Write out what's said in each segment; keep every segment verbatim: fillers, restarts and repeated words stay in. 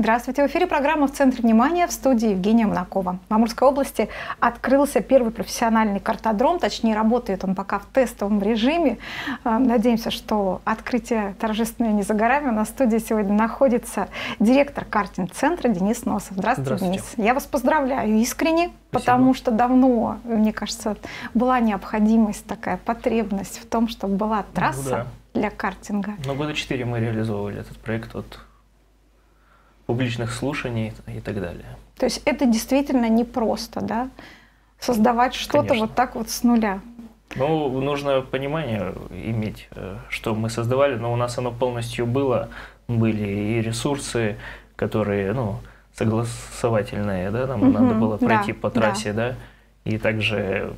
Здравствуйте! В эфире программа «В центре внимания», в студии Евгения Монакова. В Амурской области открылся первый профессиональный картодром, точнее работает он пока в тестовом режиме. Надеемся, что открытие торжественное не за горами. У нас в студии сегодня находится директор картинг-центра Денис Носов. Здравствуйте, Здравствуйте, Денис. Я вас поздравляю искренне, Спасибо. Потому что давно, мне кажется, была необходимость, такая потребность в том, чтобы была трасса ну, да. для картинга. Но года четыре мы реализовывали этот проект от публичных слушаний и так далее. То есть это действительно непросто, да? Создавать что-то вот так вот с нуля. Ну, нужно понимание иметь, что мы создавали, но у нас оно полностью было. Были и ресурсы, которые, ну, согласовательные, да, нам угу, надо было пройти да, по трассе, да. да, и также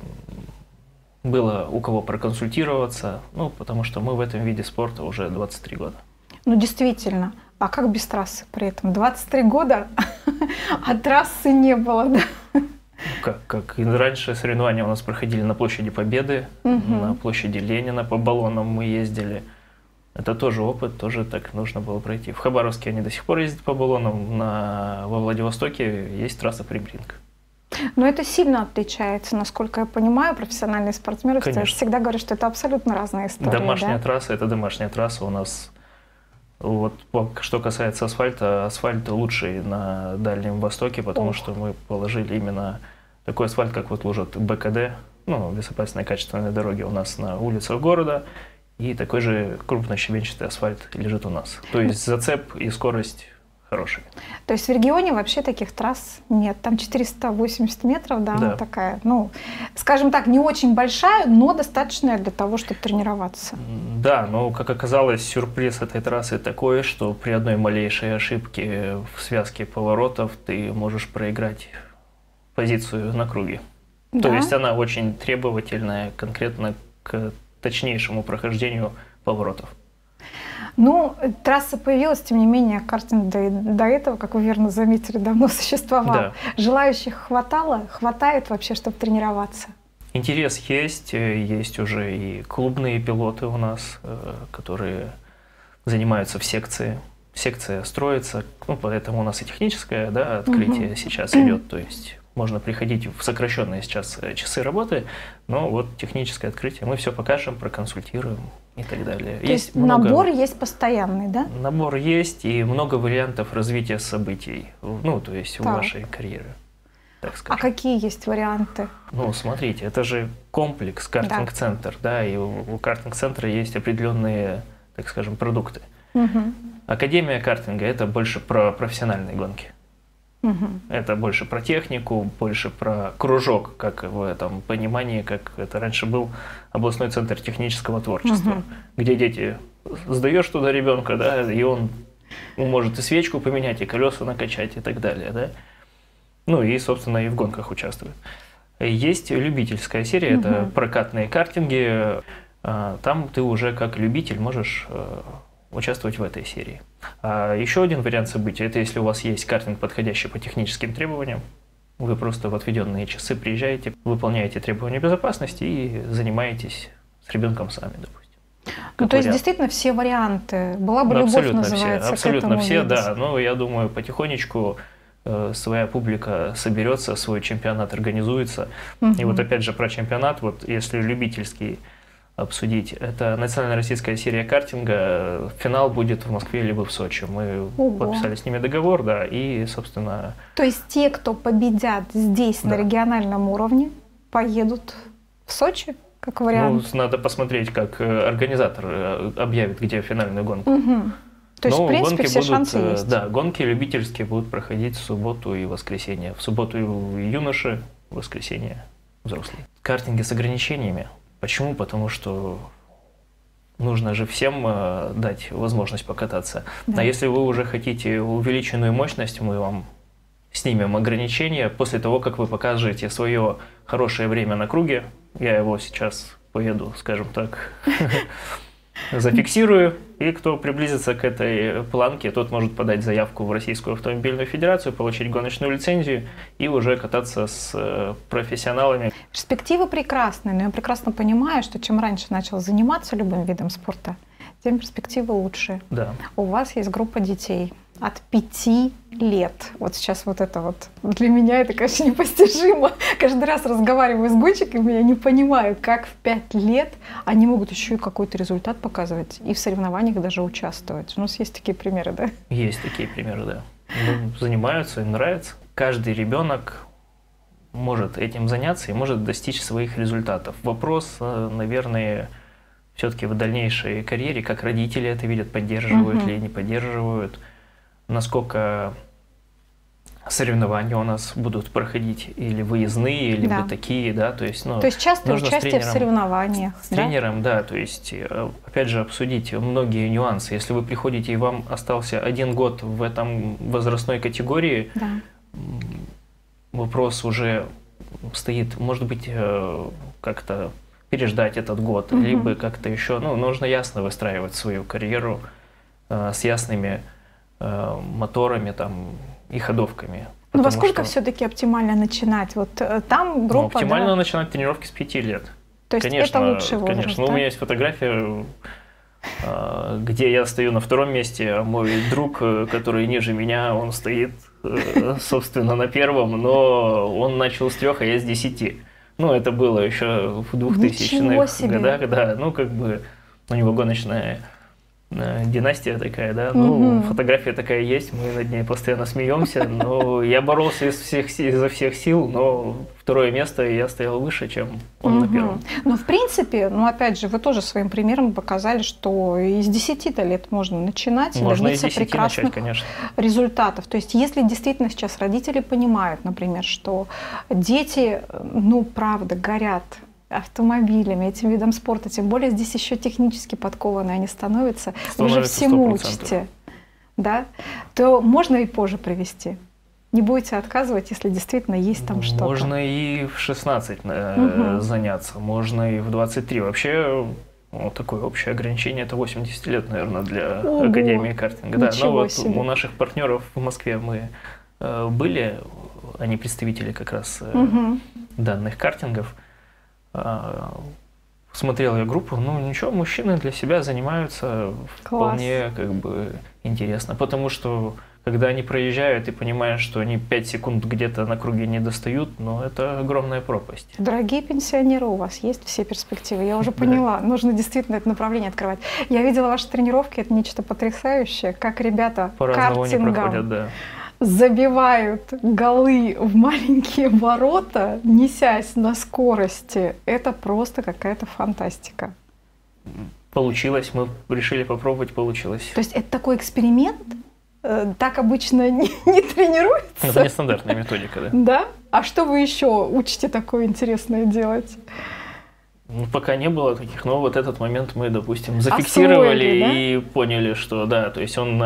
было у кого проконсультироваться, ну, потому что мы в этом виде спорта уже двадцать три года. Ну, действительно. А как без трассы при этом? двадцать три года, а трассы не было, да? Как, как и раньше соревнования у нас проходили на площади Победы, угу. на площади Ленина, по баллонам мы ездили. Это тоже опыт, тоже так нужно было пройти. В Хабаровске они до сих пор ездят по баллонам, на, во Владивостоке есть трасса Прибринг. Но это сильно отличается, насколько я понимаю, профессиональные спортсмены всегда говорят, что это абсолютно разные истории. Домашняя да? трасса – это домашняя трасса у нас. Вот, что касается асфальта, асфальт лучший на Дальнем Востоке, потому Ох. что мы положили именно такой асфальт, как вот ложат БКД, ну, безопасные качественные дороги у нас на улицах города, и такой же крупнощебенчатый асфальт лежит у нас. То есть зацеп и скорость хорошие. То есть в регионе вообще таких трасс нет? Там четыреста восемьдесят метров, да, да. Она такая, ну, скажем так, не очень большая, но достаточная для того, чтобы тренироваться. Да, но, как оказалось, сюрприз этой трассы такой, что при одной малейшей ошибке в связке поворотов ты можешь проиграть позицию на круге. Да? То есть она очень требовательная конкретно к точнейшему прохождению поворотов. Ну, трасса появилась, тем не менее, картинг до, до этого, как вы верно заметили, давно существовал. Да. Желающих хватало, хватает вообще, чтобы тренироваться? Интерес есть, есть уже и клубные пилоты у нас, которые занимаются в секции. Секция строится, ну, поэтому у нас и техническое, да, открытие угу. сейчас идет, то есть можно приходить в сокращенные сейчас часы работы, но вот техническое открытие, мы все покажем, проконсультируем и так далее. То есть, есть много... набор есть постоянный, да? Набор есть и много вариантов развития событий, ну, то есть так. в вашей карьере. Так скажем. А какие есть варианты? Ну, смотрите, это же комплекс, картинг-центр, да. да, и у, у картинг-центра есть определенные, так скажем, продукты. Угу. Академия картинга – это больше про профессиональные гонки. Угу. Это больше про технику, больше про кружок, как в этом понимании, как это раньше был областной центр технического творчества, угу. где дети, сдаешь туда ребенка, да, и он может и свечку поменять, и колеса накачать, и так далее, да. Ну и, собственно, и в гонках участвует. Есть любительская серия, угу. это прокатные картинги, там ты уже как любитель можешь участвовать в этой серии. А еще один вариант событий – это если у вас есть картинг, подходящий по техническим требованиям, вы просто в отведенные часы приезжаете, выполняете требования безопасности и занимаетесь с ребенком сами, допустим. Ну, то есть действительно все варианты. Была бы ну, любовь, абсолютно называется. Все, абсолютно все, видеть. да. Но я думаю, потихонечку э, своя публика соберется, свой чемпионат организуется. Угу. И вот опять же про чемпионат, вот если любительский обсудить. Это национальная российская серия картинга. Финал будет в Москве либо в Сочи. Мы Ого. подписали с ними договор, да, и, собственно... То есть те, кто победят здесь, да. на региональном уровне, поедут в Сочи, как вариант? Ну, надо посмотреть, как организатор объявит, где финальную гонку. Угу. То есть, Но в принципе, гонки все будут, шансы есть? Да, гонки любительские будут проходить в субботу и воскресенье. В субботу юноши, в воскресенье взрослые. Картинги с ограничениями. Почему? Потому что нужно же всем э, дать возможность покататься. Да. А если вы уже хотите увеличенную мощность, мы вам снимем ограничения после того, как вы покажете свое хорошее время на круге. Я его сейчас поеду, скажем так, зафиксирую. И кто приблизится к этой планке, тот может подать заявку в Российскую автомобильную федерацию, получить гоночную лицензию и уже кататься с профессионалами. Перспективы прекрасные, но я прекрасно понимаю, что чем раньше начал заниматься любым видом спорта, тем перспективы лучше. Да. У вас есть группа детей. от пяти лет. Вот сейчас вот это вот для меня это, конечно, непостижимо. Каждый раз разговариваю с гонщиками, я не понимаю, как в пять лет они могут еще и какой-то результат показывать и в соревнованиях даже участвовать. У нас есть такие примеры, да? Есть такие примеры, да. Ну, занимаются, им нравится. Каждый ребенок может этим заняться и может достичь своих результатов. Вопрос, наверное, все-таки в дальнейшей карьере, как родители это видят, поддерживают uh-huh. ли, не поддерживают, насколько соревнования у нас будут проходить, или выездные, или да. такие, да, то есть, ну, то есть часто участие в соревнованиях. С да? тренером, да, то есть, опять же, обсудить многие нюансы. Если вы приходите и вам остался один год в этом возрастной категории, да. вопрос уже стоит, может быть, как-то переждать этот год, угу. либо как-то еще, ну, нужно ясно выстраивать свою карьеру э, с ясными э, моторами там, и ходовками. Ну, во сколько что... все-таки оптимально начинать? Вот там группа... Ну, оптимально да? начинать тренировки с пяти лет. То есть конечно, это лучший возраст, конечно. Да? У меня есть фотография, э, где я стою на втором месте, а мой друг, который ниже меня, он стоит, э, собственно, на первом, но он начал с трех, а я с десяти. Ну, это было еще в двухтысячных годах, да, ну, как бы у него гоночная э, династия такая, да, ну, угу. фотография такая есть, мы над ней постоянно смеемся, но я боролся из всех, изо всех сил, но второе место я стоял выше, чем он угу. на первом. Ну, в принципе, ну, опять же, вы тоже своим примером показали, что и с десяти-то лет можно начинать, и можно добиться прекрасных начать, конечно. результатов. То есть, если действительно сейчас родители понимают, например, что дети, ну, правда, горят автомобилями, этим видом спорта, тем более здесь еще технически подкованные они становятся, вы же всему учите, да, то можно и позже привести. Не будете отказывать, если действительно есть там что-то. Можно и в шестнадцать э, угу. заняться, можно и в двадцать три. Вообще, вот такое общее ограничение, это восемьдесят лет, наверное, для Ого. Академии картинга. Да, но вот себе. У наших партнеров в Москве мы э, были, они представители как раз э, угу. данных картингов. Э, смотрел я группу, ну ничего, мужчины для себя занимаются Класс. Вполне как бы интересно, потому что когда они проезжают и понимаешь, что они пять секунд где-то на круге не достают, но это огромная пропасть. Дорогие пенсионеры, у вас есть все перспективы. Я уже поняла, да. нужно действительно это направление открывать. Я видела ваши тренировки, это нечто потрясающее, как ребята картингом да. забивают голы в маленькие ворота, несясь на скорости. Это просто какая-то фантастика. Получилось, мы решили попробовать, получилось. То есть это такой эксперимент? Так обычно не, не тренируется? Это нестандартная методика, да. Да? А что вы еще учите такое интересное делать? Ну, пока не было таких, но вот этот момент мы, допустим, зафиксировали Освоили, да? и поняли, что да, то есть он,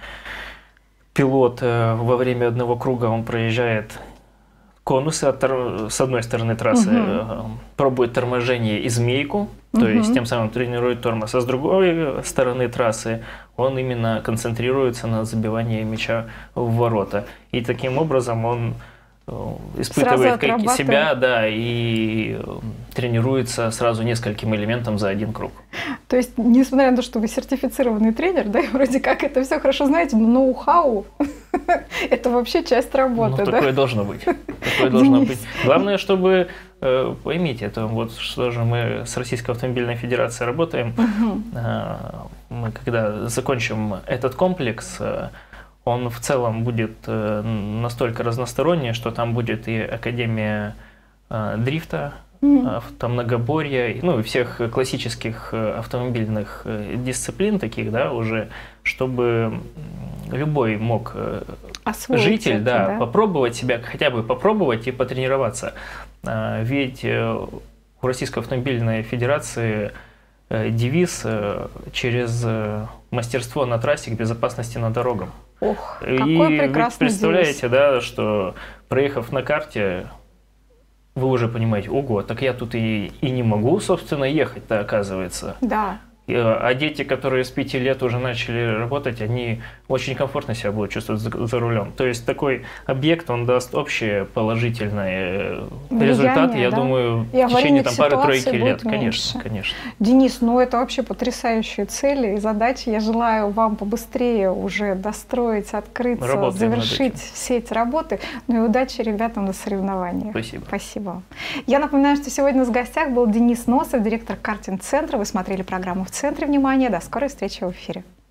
пилот во время одного круга, он проезжает конусы от, с одной стороны трассы, угу. пробует торможение и змейку, то угу. есть тем самым тренирует тормоз, а с другой стороны трассы он именно концентрируется на забивании мяча в ворота. И таким образом он испытывает как себя, да, и тренируется сразу нескольким элементам за один круг. То есть, несмотря на то, что вы сертифицированный тренер, да, и вроде как это все хорошо знаете, но ноу-хау – это вообще часть работы, ну, да? Такое должно быть. Такое должно быть. Главное, чтобы, э, поймите, это вот что же мы с Российской автомобильной федерацией работаем, угу. э, мы когда закончим этот комплекс, э, он в целом будет э, настолько разносторонний, что там будет и Академия э, дрифта, mm-hmm. автомногоборья, ну и всех классических автомобильных дисциплин таких, да, уже, чтобы любой мог Освоить житель, это, да, да, попробовать себя, хотя бы попробовать и потренироваться. Ведь у Российской автомобильной федерации девиз «Через мастерство на трассе к безопасности на дорогах». Ох, и какой прекрасный вы представляете, девиз. Да, что проехав на карте, вы уже понимаете, ого, так я тут и, и не могу, собственно, ехать-то, оказывается. Да. А дети, которые с пяти лет уже начали работать, они очень комфортно себя будет чувствовать за, за рулем. То есть такой объект, он даст общий положительный результат, я да? думаю, и в течение там, пары-тройки меньше. лет. Конечно, конечно. Денис, ну это вообще потрясающие цели и задачи. Я желаю вам побыстрее уже достроить, открыться, Работаем завершить все эти работы. Ну и удачи ребятам на соревнованиях. Спасибо. Спасибо. Я напоминаю, что сегодня у нас в гостях был Денис Носов, директор картинг-центра. Вы смотрели программу «В центре внимания». До скорой встречи в эфире.